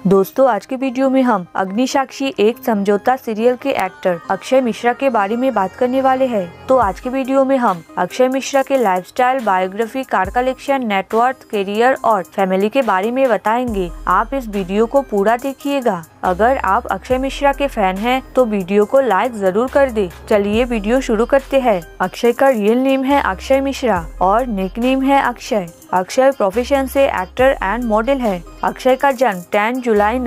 दोस्तों आज के वीडियो में हम अग्निसाक्षी एक समझौता सीरियल के एक्टर अक्षय मिश्रा के बारे में बात करने वाले हैं। तो आज के वीडियो में हम अक्षय मिश्रा के lifestyle, biography, car collection, net worth, career और फैमिली के बारे में बताएंगे। आप इस वीडियो को पूरा देखिएगा। अगर आप अक्षय मिश्रा के फैन हैं तो वीडियो को लाइक जरूर कर दे। चलिए वीडियो शुरू करते हैं। अक्षय का रियल नेम है अक्षय मिश्रा और निक नेम है अक्षय। अक्षय प्रोफेशन से एक्टर एंड मॉडल है। अक्षय का जन्म 10 जुलाई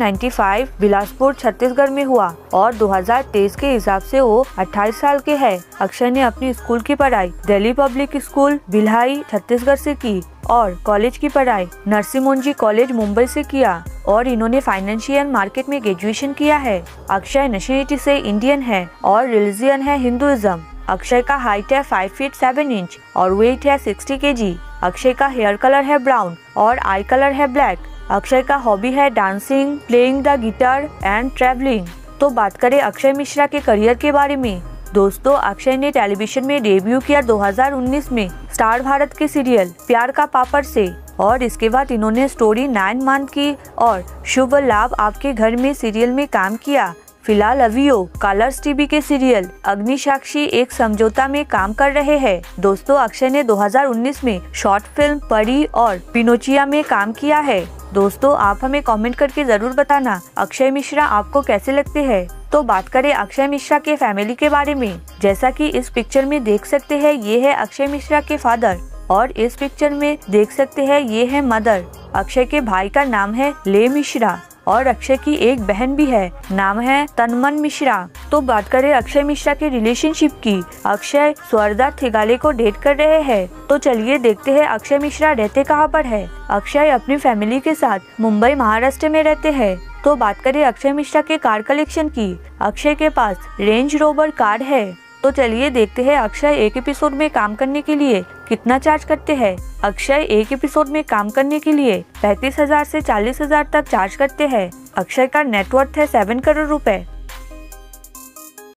1995 बिलासपुर छत्तीसगढ़ में हुआ और 2023 के हिसाब से वो 28 साल के हैं। अक्षय ने अपनी स्कूल की पढ़ाई दिल्ली पब्लिक स्कूल भिलाई छत्तीसगढ़ से की और कॉलेज की पढ़ाई नरसिंह मोंजी कॉलेज मुंबई से किया और इन्होंने फाइनेंशियल मार्केट में ग्रेजुएशन किया है। अक्षय नेशनलिटी से इंडियन है और रिलीजन है हिंदुइज्म। अक्षय का हाइट है 5 फीट 7 इंच और वेट है 60 kg। अक्षय का हेयर कलर है ब्राउन और आई कलर है ब्लैक। अक्षय का हॉबी है dancing, playing the guitar and travelling. तो बात करें अक्षय मिश्रा के करियर के बारे में। दोस्तों अक्षय ने टेलीविजन में डेब्यू किया 2019 में स्टार भारत के सीरियल प्यार का पापड़ से और इसके बाद इन्होंने स्टोरी 9 मंथ की और शुभ लाभ आपके घर में सीरियल में काम किया। फिलहाल अभी वो कलर्स टीवी के सीरियल अग्निसाक्षी एक समझौता में काम कर रहे हैं। दोस्तों अक्षय ने 2019 में शॉर्ट फिल्म परी और पिनोचिया में काम किया है। दोस्तों आप हमें कमेंट करके जरूर बताना अक्षय मिश्रा आपको कैसे लगते हैं। तो बात करें अक्षय मिश्रा के फैमिली के बारे में। जैसा कि इस पिक्चर में देख सकते हैं ये है अक्षय मिश्रा के फादर और इस पिक्चर में देख सकते हैं ये है मदर। अक्षय के भाई का नाम है ले मिश्रा और अक्षय की एक बहन भी है, नाम है तन्मन मिश्रा। तो बात करें अक्षय मिश्रा के रिलेशनशिप की। अक्षय स्वर्दा थिगाले को डेट कर रहे हैं। तो चलिए देखते हैं अक्षय मिश्रा रहते कहाँ पर है। अक्षय अपनी फैमिली के साथ मुंबई महाराष्ट्र में रहते हैं। तो बात करें अक्षय मिश्रा के कार कलेक्शन की। अक्षय के पास रेंज रोवर कार है। तो चलिए देखते हैं अक्षय एक एपिसोड में काम करने के लिए कितना चार्ज करते हैं। अक्षय एक एपिसोड में काम करने के लिए 35,000 से 40,000 तक चार्ज करते हैं। अक्षय का नेटवर्थ है 7 करोड़ रुपए।